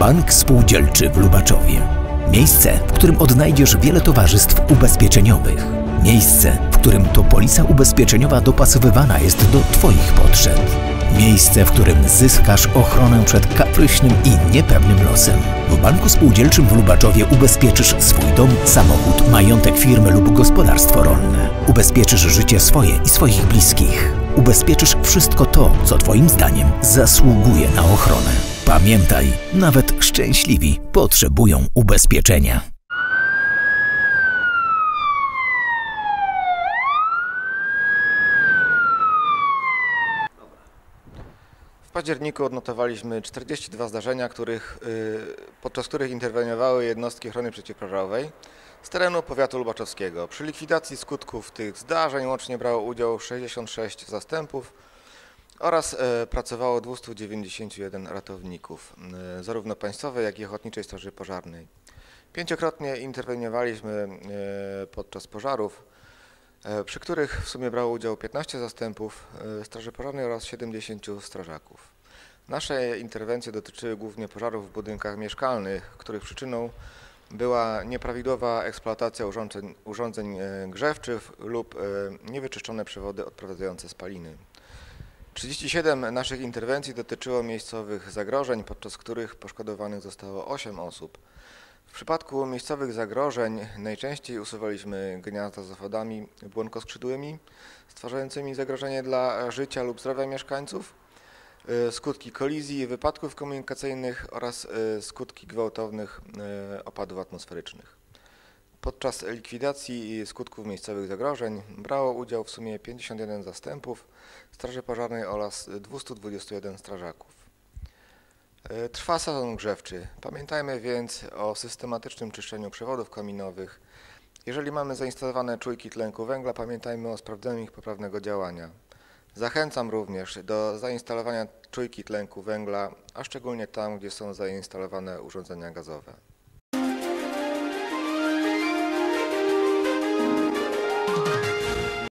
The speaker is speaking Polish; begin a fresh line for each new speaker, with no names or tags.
Bank Spółdzielczy w Lubaczowie. Miejsce, w którym odnajdziesz wiele towarzystw ubezpieczeniowych. Miejsce, w którym to polisa ubezpieczeniowa dopasowywana jest do Twoich potrzeb. Miejsce, w którym zyskasz ochronę przed kapryśnym i niepewnym losem. W Banku Spółdzielczym w Lubaczowie ubezpieczysz swój dom, samochód, majątek firmy lub gospodarstwo rolne. Ubezpieczysz życie swoje i swoich bliskich. Ubezpieczysz wszystko to, co Twoim zdaniem zasługuje na ochronę. Pamiętaj, nawet szczęśliwi potrzebują ubezpieczenia.
W październiku odnotowaliśmy 42 zdarzenia, podczas których interweniowały jednostki ochrony przeciwpożarowej z terenu powiatu lubaczowskiego. Przy likwidacji skutków tych zdarzeń łącznie brało udział 66 zastępów oraz pracowało 291 ratowników, zarówno państwowej, jak i Ochotniczej Straży Pożarnej. 5-krotnie interweniowaliśmy podczas pożarów, przy których w sumie brało udział 15 zastępów Straży Pożarnej oraz 70 strażaków. Nasze interwencje dotyczyły głównie pożarów w budynkach mieszkalnych, których przyczyną była nieprawidłowa eksploatacja urządzeń grzewczych lub niewyczyszczone przewody odprowadzające spaliny. 37 naszych interwencji dotyczyło miejscowych zagrożeń, podczas których poszkodowanych zostało 8 osób. W przypadku miejscowych zagrożeń najczęściej usuwaliśmy gniazda z owadami błonkoskrzydłymi, stwarzającymi zagrożenie dla życia lub zdrowia mieszkańców, skutki kolizji i wypadków komunikacyjnych oraz skutki gwałtownych opadów atmosferycznych. Podczas likwidacji skutków miejscowych zagrożeń brało udział w sumie 51 zastępów Straży Pożarnej oraz 221 strażaków. Trwa sezon grzewczy. Pamiętajmy więc o systematycznym czyszczeniu przewodów kominowych. Jeżeli mamy zainstalowane czujki tlenku węgla, pamiętajmy o sprawdzeniu ich poprawnego działania. Zachęcam również do zainstalowania czujki tlenku węgla, a szczególnie tam, gdzie są zainstalowane urządzenia gazowe.